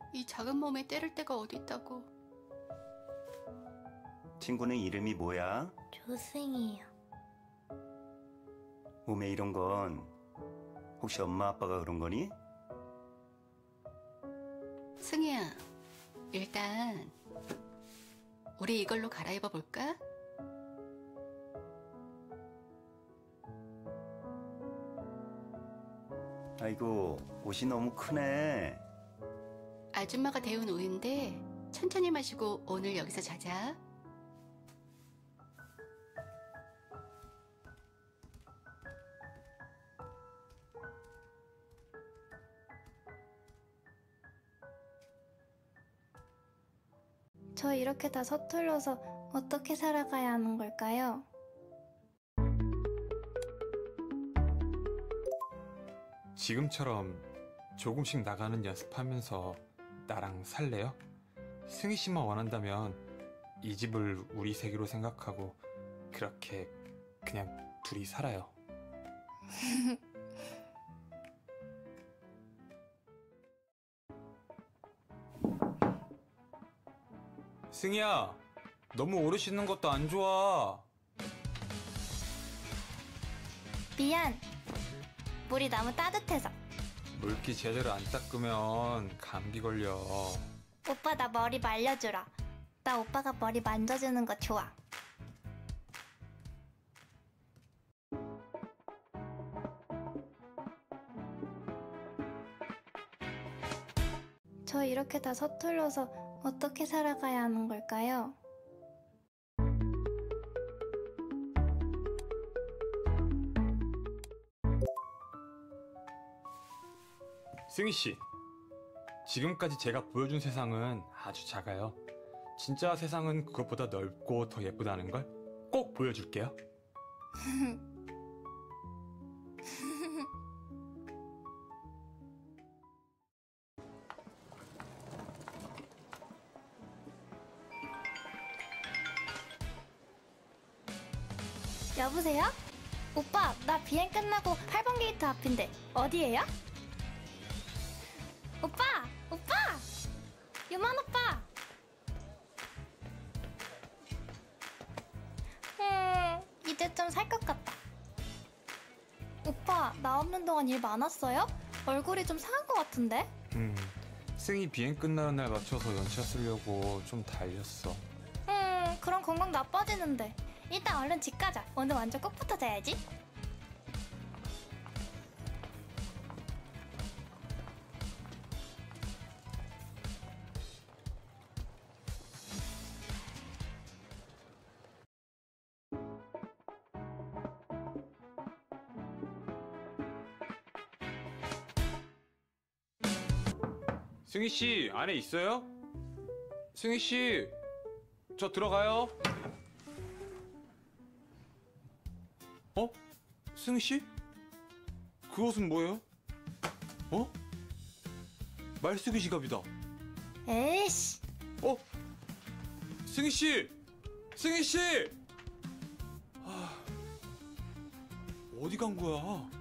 이 작은 몸에 때릴 데가 어디 있다고. 친구는 이름이 뭐야? 조승이요. 몸에 이런 건 혹시 엄마 아빠가 그런 거니? 승희야, 일단 우리 이걸로 갈아입어 볼까? 아이고, 옷이 너무 크네. 아줌마가 데운 우유인데 천천히 마시고 오늘 여기서 자자. 저 이렇게 다 서툴러서 어떻게 살아가야 하는 걸까요? 지금처럼 조금씩 나가는 연습하면서 나랑 살래요? 승희 씨만 원한다면 이 집을 우리 세계로 생각하고 그렇게 그냥 둘이 살아요. 승희야, 너무 오래 씻는 것도 안 좋아. 미안. 물이 너무 따뜻해서. 물기 제대로 안 닦으면 감기 걸려. 오빠 나 머리 말려주라. 나 오빠가 머리 만져주는 거 좋아. 저 이렇게 다 서툴러서 어떻게 살아가야 하는 걸까요? 승희 씨, 지금까지 제가 보여준 세상은 아주 작아요. 진짜 세상은 그것보다 넓고 더 예쁘다는 걸 꼭 보여줄게요. 여보세요? 오빠, 나 비행 끝나고 8번 게이트 앞인데 어디예요? 오빠! 오빠! 유만 오빠! 이제 좀 살 것 같다. 오빠, 나 없는 동안 일 많았어요? 얼굴이 좀 상한 것 같은데? 승희 비행 끝나는 날 맞춰서 연차 쓰려고 좀 달렸어. 그럼 건강 나빠지는데. 일단 얼른 집 가자. 오늘 완전 꼭 붙어 자야지. 승희 씨, 안에 있어요? 승희 씨, 저 들어가요. 어? 승희 씨? 그것은 뭐예요? 어? 말쓰기 지갑이다. 에이씨. 어? 승희 씨! 승희 씨! 아, 어디 간 거야?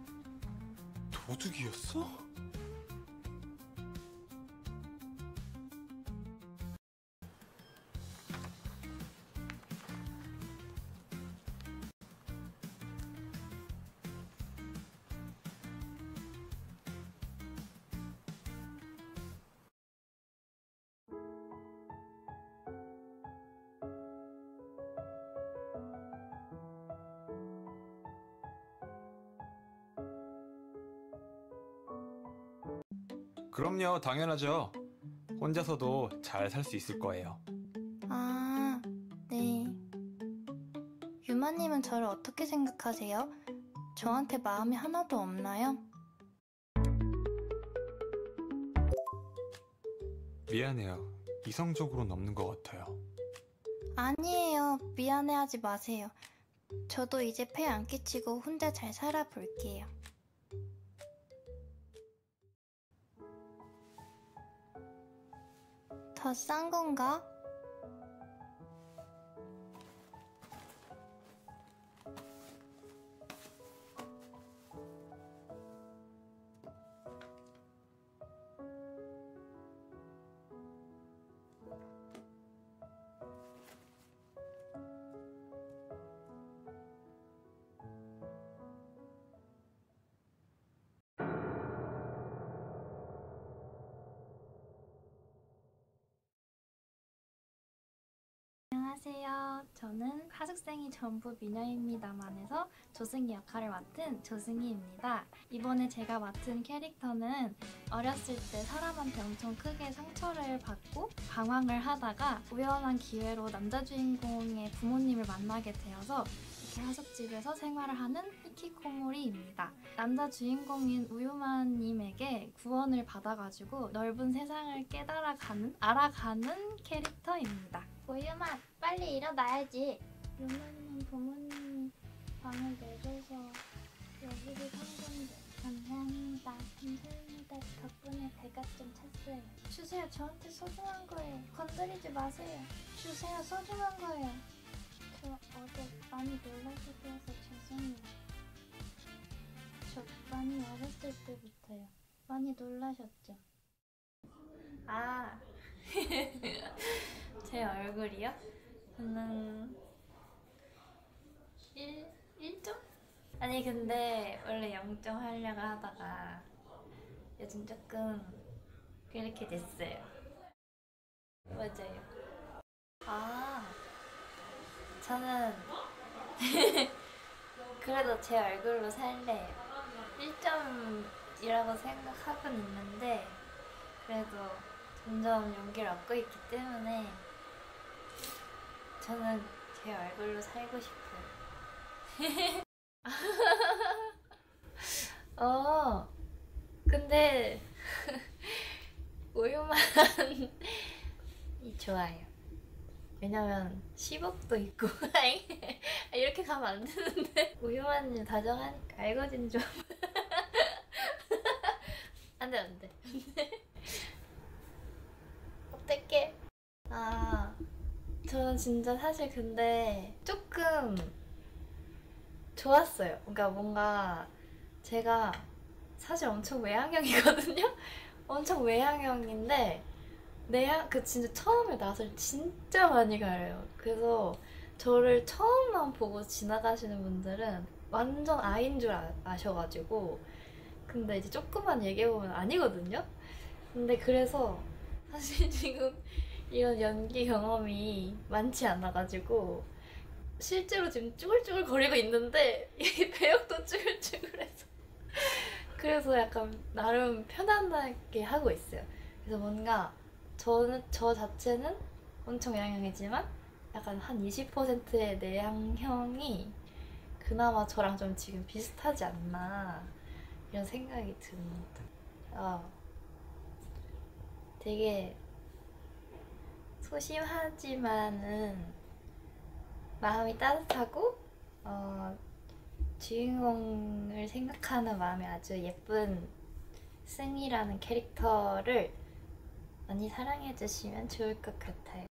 도둑이었어? 그럼요, 당연하죠. 혼자서도 잘 살 수 있을 거예요. 아, 네. 유마님은 저를 어떻게 생각하세요? 저한테 마음이 하나도 없나요? 미안해요. 이성적으로는 없는 것 같아요. 아니에요. 미안해하지 마세요. 저도 이제 폐 안 끼치고 혼자 잘 살아볼게요. 더 싼 건가? 저는 하숙생이 전부 미녀입니다만에서 조승희 역할을 맡은 조승희입니다. 이번에 제가 맡은 캐릭터는 어렸을 때 사람한테 엄청 크게 상처를 받고 방황을 하다가 우연한 기회로 남자 주인공의 부모님을 만나게 되어서 이렇게 하숙집에서 생활을 하는 히키코모리입니다. 남자 주인공인 우유마님에게 구원을 받아가지고 넓은 세상을 알아가는 캐릭터입니다. 우유마, 빨리 일어나야지. 유마는 부모님이 방을 내줘서 여기를 산 건데. 감사합니다. 감사합니다. 덕분에 배가 좀 찼어요. 주세요. 저한테 소중한 거예요. 건드리지 마세요. 주세요. 소중한 거예요. 저 어제 많이 놀라시게 해서 죄송해요. 저 많이 어렸을 때부터요. 많이 놀라셨죠? 아, 제 얼굴이요? 저는 1점? 아니 근데 원래 0점 하려고 하다가 요즘 조금 그렇게 됐어요. 맞아요. 아, 저는 그래도 제 얼굴로 살래요. 1점이라고 생각하곤 있는데 그래도 점점 용기를 얻고 있기 때문에 저는 제 얼굴로 살고 싶어요. 근데 우유만이 좋아요. 왜냐면 10억도 있고 이렇게 가면 안 되는데 우유만님 다정하니까 알거진 좀 안돼 어떡해. 아, 저는 진짜 사실 근데 조금 좋았어요. 그러니까 뭔가 제가 사실 엄청 외향형이거든요. 엄청 외향형인데 진짜 처음에 낯을 진짜 많이 가려요. 그래서 저를 처음만 보고 지나가시는 분들은 완전 아인 줄 아셔가지고 근데 이제 조금만 얘기해보면 아니거든요. 근데 그래서 사실 지금 이런 연기 경험이 많지 않아가지고 실제로 지금 쭈글쭈글 거리고 있는데 이 배역도 쭈글쭈글해서 그래서 약간 나름 편안하게 하고 있어요. 그래서 뭔가 저 자체는 엄청 외향형이지만 약간 한 20%의 내향형이 그나마 저랑 좀 지금 비슷하지 않나 이런 생각이 듭니다. 되게 소심하지만은 마음이 따뜻하고 주인공을 생각하는 마음이 아주 예쁜 승희라는 캐릭터를 많이 사랑해주시면 좋을 것 같아요.